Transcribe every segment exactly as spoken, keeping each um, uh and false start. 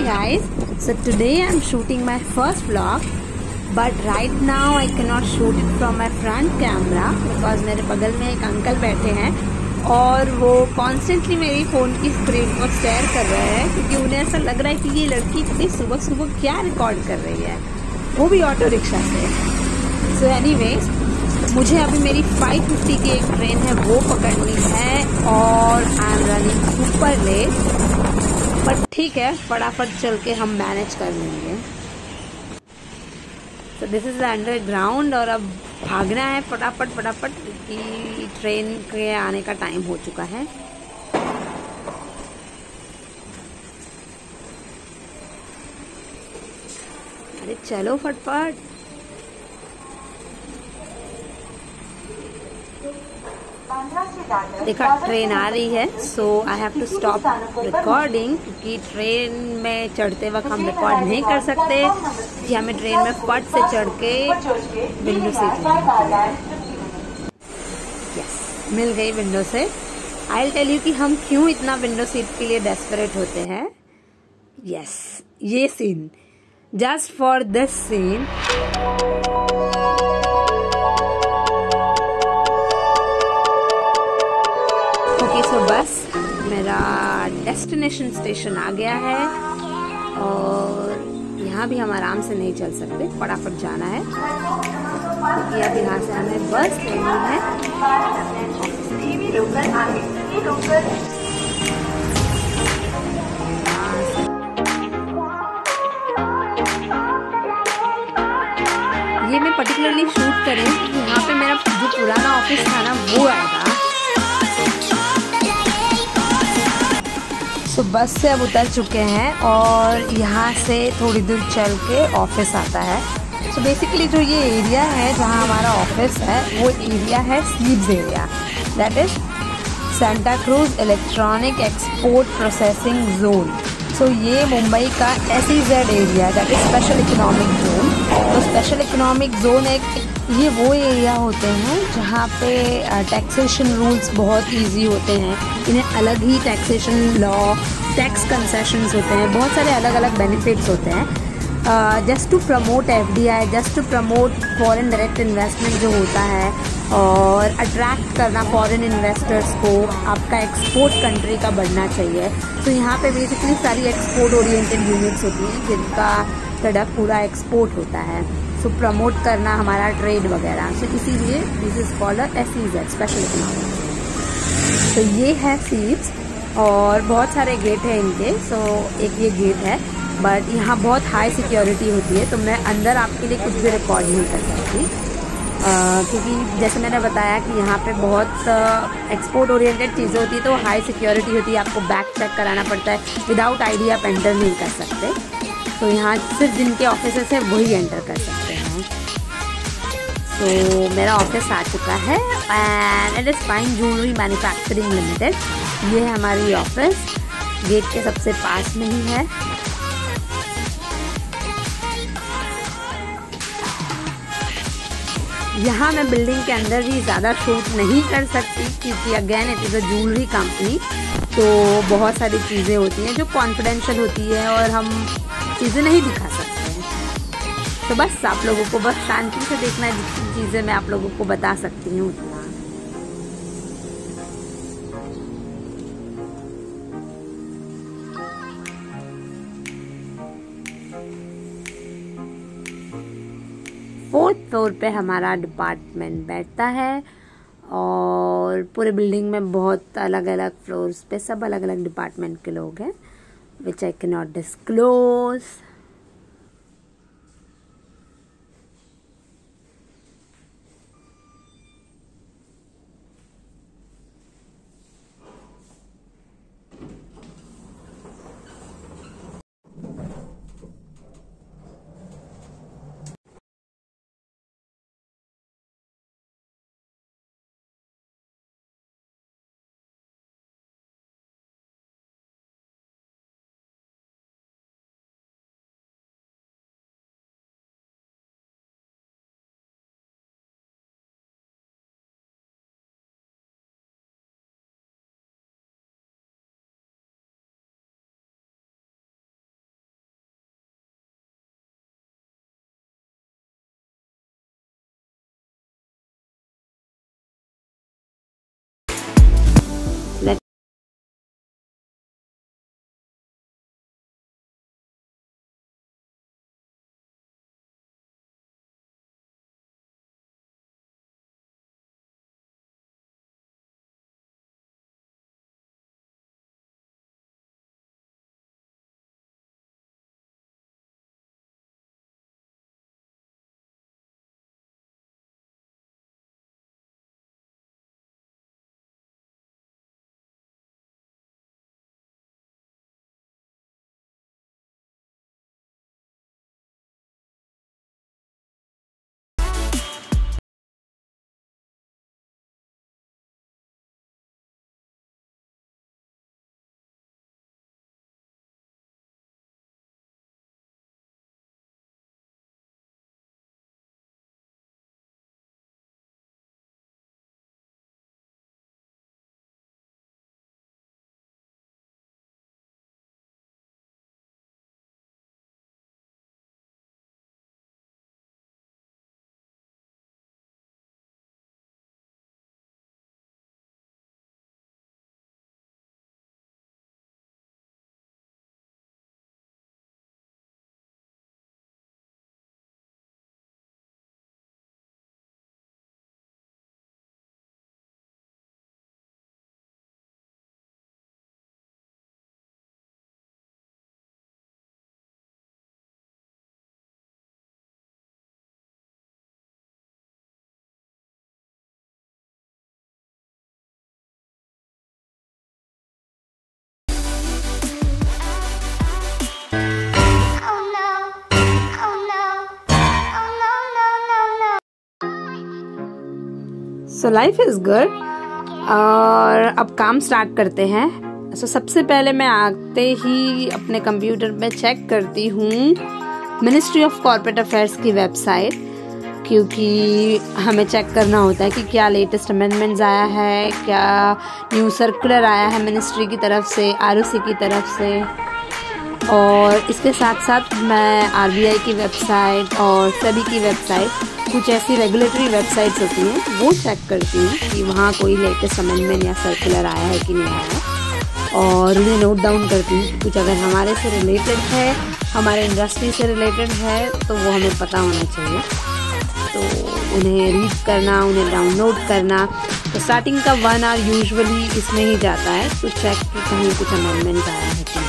guys, so today I'm shooting my first vlog, but right now I cannot shoot it from my front camera because मेरे बगल में एक uncle बैठे हैं और वो कॉन्स्टेंटली मेरी फ़ोन की स्क्रीन को स्टेयर कर रहे हैं क्योंकि उन्हें ऐसा लग रहा है कि ये लड़की इतनी सुबह सुबह क्या रिकॉर्ड कर रही है, वो भी ऑटो रिक्शा से। सो एनीवेज, मुझे अभी मेरी फाइव फिफ्टी की एक ट्रेन है वो पकड़नी है और I am running super late, but ठीक है, फटाफट चल के हम मैनेज कर लेंगे। तो दिस इज़ द अंडरग्राउंड और अब भागना है फटाफट फटाफट कि ट्रेन के आने का टाइम हो चुका है। अरे चलो फटफट। देखा ट्रेन आ रही है, so I have to stop recording क्योंकि ट्रेन में चढ़ते वक्त हम रिकॉर्ड नहीं कर सकते कि हमें ट्रेन में फट से चढ़ के विंडो सीट यस मिल गई विंडो से। आई विल टेल यू कि हम क्यों इतना विंडो सीट के लिए डेस्परेट होते हैं। यस, ये scene, just for this scene so बस मेरा डेस्टिनेशन स्टेशन आ गया है और यहाँ भी हम आराम से नहीं चल सकते, फटाफट जाना है क्योंकि अब यहाँ से हमें बस लेनी है। ये मैं पर्टिकुलरली शूट करें क्योंकि यहाँ पे मेरा जो पुराना ऑफिस था ना वो आएगा। तो बस से अब उतर चुके हैं और यहाँ से थोड़ी दूर चल के ऑफिस आता है। सो so बेसिकली जो ये एरिया है जहाँ हमारा ऑफिस है वो एरिया है स्लीव्स area, that is Santacruz electronic export processing zone. So ये मुंबई का S E Z area, that is special economic zone. तो स्पेशल इकोनॉमिक जोन एक ये वो एरिया होते हैं जहाँ पे टैक्सेशन रूल्स बहुत इजी होते हैं, इन्हें अलग ही टैक्सेशन लॉ, टैक्स कंसेशंस होते हैं, बहुत सारे अलग अलग बेनिफिट्स होते हैं just to promote F D I, just to promote foreign direct investment जो होता है और अट्रैक्ट करना फॉरेन इन्वेस्टर्स को। आपका एक्सपोर्ट कंट्री का बढ़ना चाहिए। तो यहाँ पे बेसिकली सारी एक्सपोर्ट ओरिएंटेड यूनिट्स होती हैं जिनका प्रोडक्ट पूरा एक्सपोर्ट होता है। सो so, प्रमोट करना हमारा ट्रेड वगैरह, सो so, इसीलिए this is called S E Z special economic. तो ये है सीट्स और बहुत सारे गेट हैं इनके। सो so, एक ये गेट है बट यहाँ बहुत हाई सिक्योरिटी होती है तो मैं अंदर आपके लिए कुछ भी रिकॉर्ड नहीं कर सकती uh, क्योंकि जैसे मैंने बताया कि यहाँ पे बहुत एक्सपोर्ट ओरिएंटेड चीज़ें होती है तो हाई सिक्योरिटी होती है, आपको बैक चेक कराना पड़ता है, विदाउट आईडी आप एंटर नहीं कर सकते। तो यहाँ सिर्फ जिनके ऑफिस है वही एंटर कर सकते हैं। तो मेरा ऑफिस आ चुका है and it is fine jewellery manufacturing limited. ये है हमारी ऑफिस, गेट के सबसे पास में ही है। यहाँ मैं बिल्डिंग के अंदर भी ज़्यादा शूट नहीं कर सकती क्योंकि again it is a jewellery company, तो बहुत सारी चीज़ें होती हैं जो कॉन्फिडेंशियल होती है और हम चीज़ें नहीं दिखा सकते हैं। तो बस आप लोगों को बस शांति से देखना है, जितनी चीज़ें मैं आप लोगों को बता सकती हूँ उतना। फोर्थ फ्लोर पे हमारा डिपार्टमेंट बैठता है और पूरे बिल्डिंग में बहुत अलग अलग फ्लोर्स पे सब अलग अलग डिपार्टमेंट के लोग हैं, which I cannot disclose. So life is good. और अब काम स्टार्ट करते हैं। सो so, सबसे पहले मैं आते ही अपने कंप्यूटर पे चेक करती हूँ मिनिस्ट्री ऑफ कॉर्पोरेट अफेयर्स की वेबसाइट, क्योंकि हमें चेक करना होता है कि क्या लेटेस्ट अमेंडमेंट्स आया है, क्या न्यू सर्कुलर आया है मिनिस्ट्री की तरफ से, आरओसी की तरफ से। और इसके साथ साथ मैं आरबीआई की वेबसाइट और सेबी की वेबसाइट, कुछ ऐसी रेगुलेटरी वेबसाइट्स होती हैं वो चेक करती हूँ कि वहाँ कोई लेटेस्ट अमेंडमेंट या सर्कुलर आया है कि नहीं आया है, और उन्हें नोट डाउन करती हूँ कि कुछ अगर हमारे से रिलेटेड है, हमारे इंडस्ट्री से रिलेटेड है, तो वो हमें पता होना चाहिए। तो उन्हें रीड करना, उन्हें डाउनलोड करना, तो स्टार्टिंग का वन आवर यूजुअली इसमें ही जाता है तो चेक कि कहीं कुछ अमेंडमेंट आया है कि नहीं।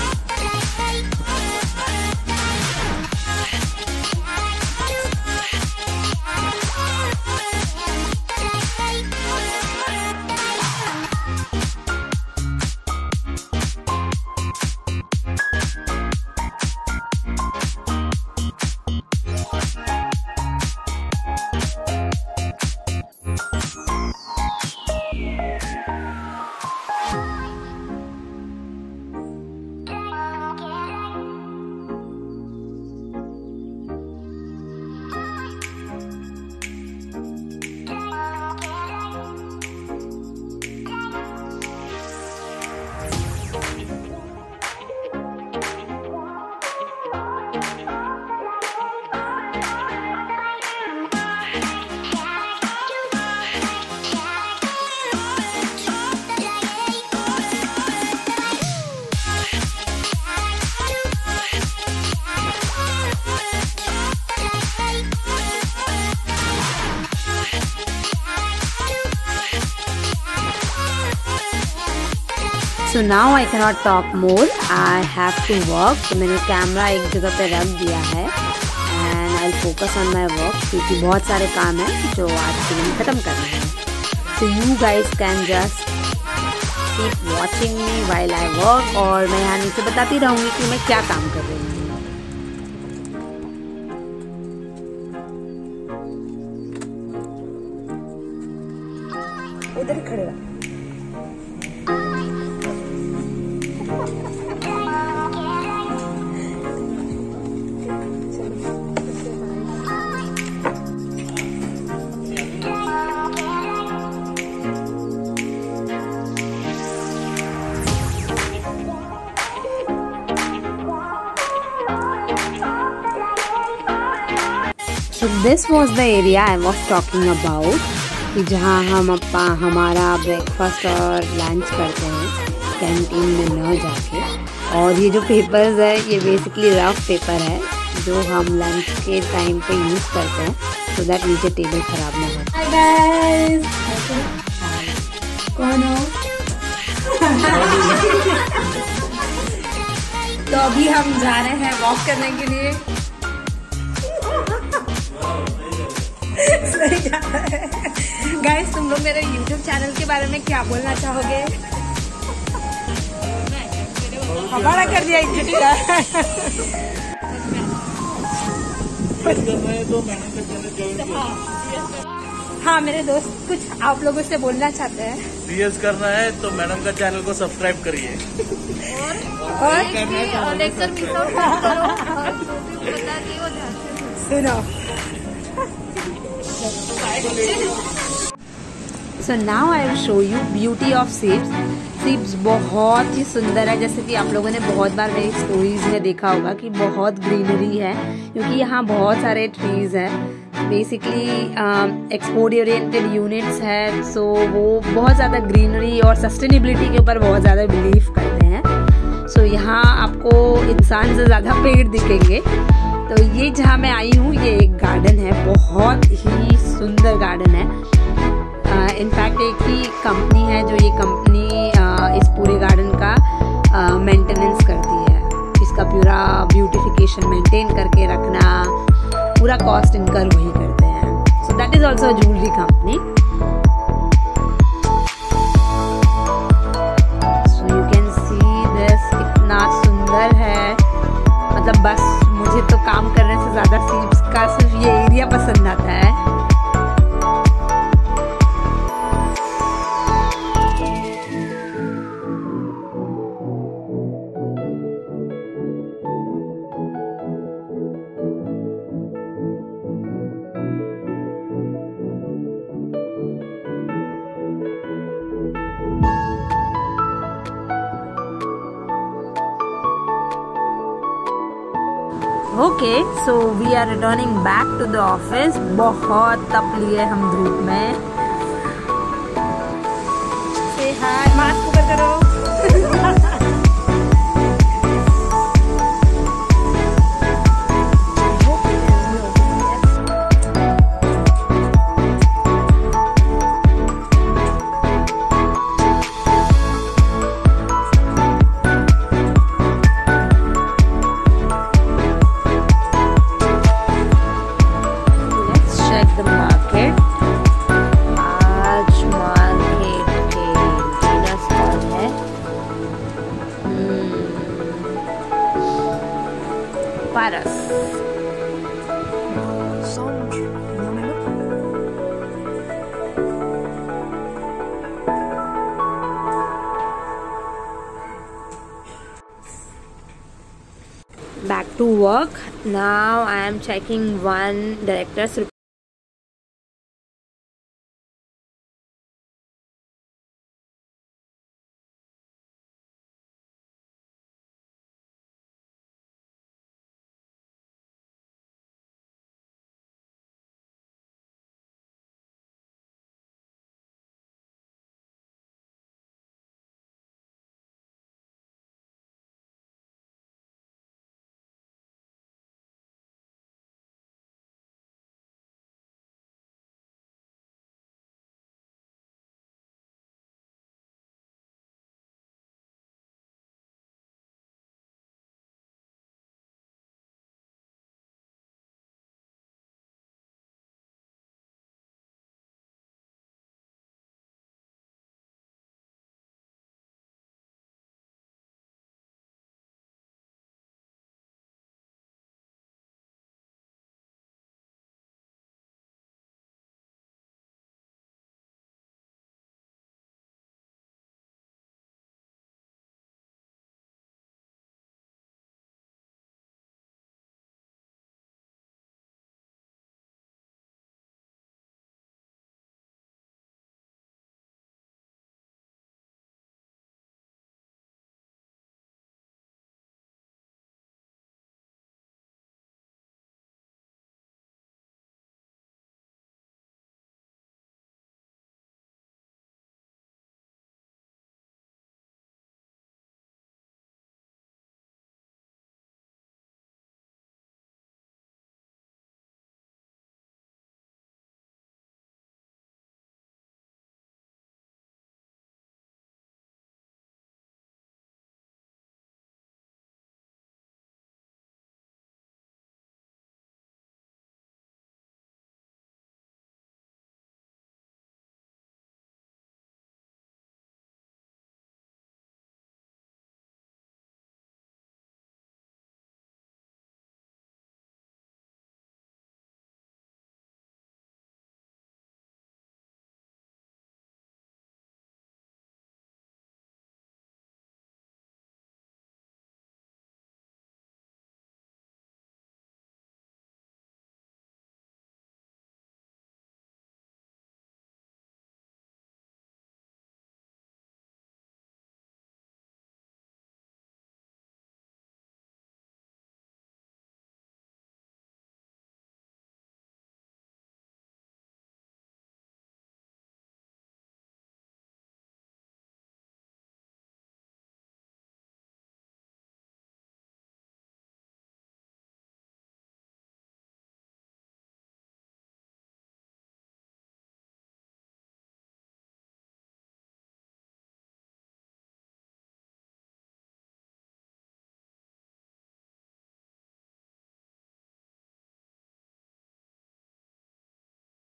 So now I cannot talk more. I have to work. तो मैंने कैमरा एक जगह पे रख दिया है and I'll focus on my work, क्योंकि बहुत सारे काम हैं जो आज के दिन ख़त्म करने हैं। So you guys can just keep watching me while I work, और मैं यहाँ नीचे बताती रहूँगी कि मैं क्या काम कर रही हूँ। उधर खड़े रहो। So this was the area I was talking about, कि जहाँ हम अपा हमारा ब्रेकफास्ट और लंच करते हैं कैंटीन में न जाके। और ये जो पेपर्स है ये बेसिकली रफ पेपर है जो हम लंच के टाइम पे यूज़ करते हैं, सो दैट नीचे टेबल ख़राब ना हो। हाय गाइस, कौन हो? तो अभी हम जा रहे हैं वॉक करने के लिए। गाइस, तुम लोग मेरे यूट्यूब चैनल के बारे में क्या बोलना चाहोगे? हमारा कर दिया इज्जत का। हाँ, मेरे दोस्त कुछ आप लोगों से बोलना चाहते हैं। सीएस करना है तो मैडम का चैनल को सब्सक्राइब करिए और और लेक्चर मिस आउट करो। सुनो, so now I will show you beauty of SEEPZ. SEEPZ बहुत ही सुंदर है, जैसे कि आप लोगों ने बहुत बार मेरी स्टोरीज में देखा होगा कि बहुत ग्रीनरी है, क्योंकि यहाँ बहुत सारे ट्रीज हैं। बेसिकली एक्सपोर्ट ओरिएंटेड यूनिट्स है, सो वो बहुत ज़्यादा ग्रीनरी और सस्टेनेबिलिटी के ऊपर बहुत ज़्यादा बिलीव करते हैं। सो so, यहाँ आपको इंसान से ज़्यादा पेड़ दिखेंगे। तो ये जहाँ मैं आई हूँ ये एक गार्डन है, बहुत ही सुंदर गार्डन है। इनफैक्ट एक ही कंपनी है जो ये कंपनी इस पूरे गार्डन का मेंटेनेंस करती है, इसका पूरा ब्यूटिफिकेशन मेंटेन करके रखना, पूरा कॉस्ट इनकर वही करते हैं। So that is also a jewellery company. So you can see this, कितना सुंदर है। मतलब बस मुझे तो काम करने से ज़्यादा सीप्स का सिर्फ ये एरिया पसंद आता है। Okay, so we are returning back to the office. बहुत तप लिए हम धूप में। से हाय, मास्क ऊपर करो। Paras. Back to work. Now I am checking one director's report.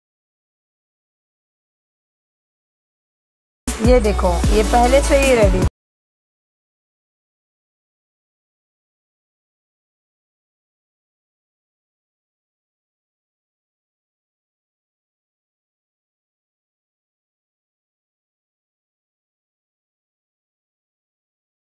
ये देखो, ये पहले से ही रेडी।